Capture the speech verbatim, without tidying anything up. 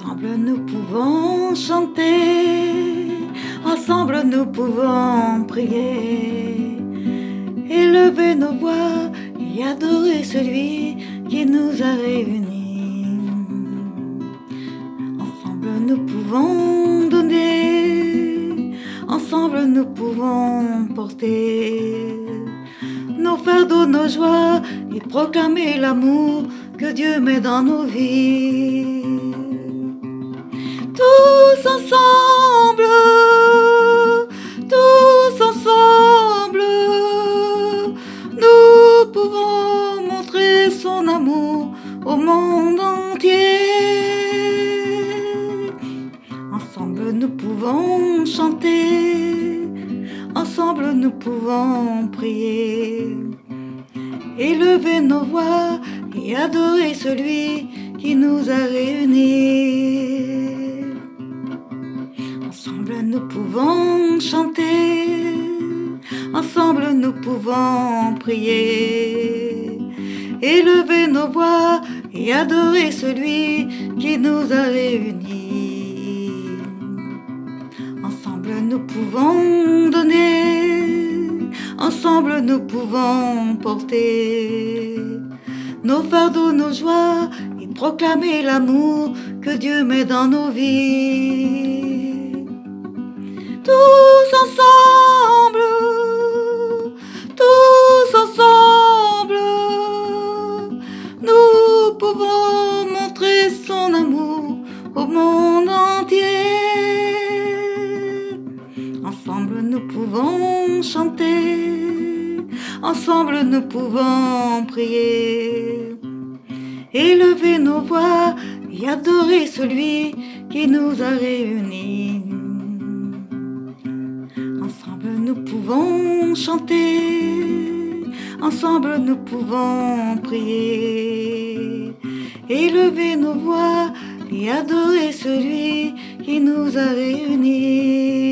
Ensemble nous pouvons chanter, ensemble nous pouvons prier, élever nos voix et adorer celui qui nous a réunis. Ensemble nous pouvons donner, ensemble nous pouvons porter nos fardeaux, nos joies et proclamer l'amour que Dieu met dans nos vies. Tous ensemble, tous ensemble, nous pouvons montrer son amour au monde entier. Ensemble nous pouvons chanter, ensemble nous pouvons prier, élever nos voix et adorer celui qui nous a réunis. Ensemble nous pouvons chanter, ensemble nous pouvons prier, élever nos voix et adorer celui qui nous a réunis. Ensemble nous pouvons donner, ensemble nous pouvons porter nos fardeaux, nos joies et proclamer l'amour que Dieu met dans nos vies. Tous ensemble, tous ensemble, nous pouvons montrer son amour au monde entier. Ensemble nous pouvons chanter, ensemble nous pouvons prier, élever nos voix et adorer celui qui nous a réunis. Ensemble nous pouvons chanter, ensemble nous pouvons prier, élever nos voix et adorer celui qui nous a réunis.